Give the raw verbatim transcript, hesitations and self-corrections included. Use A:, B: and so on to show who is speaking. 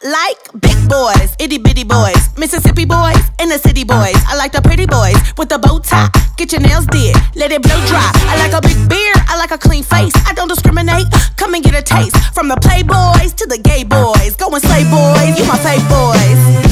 A: like big boys, itty bitty boys, Mississippi boys, and the city boys. I like the pretty boys with the bow tie. Get your nails did, let it blow dry. I like a big beard, I like a clean face. I don't discriminate, come and get a taste. From the playboys to the gay boys, go and slay boys, you my fave boys.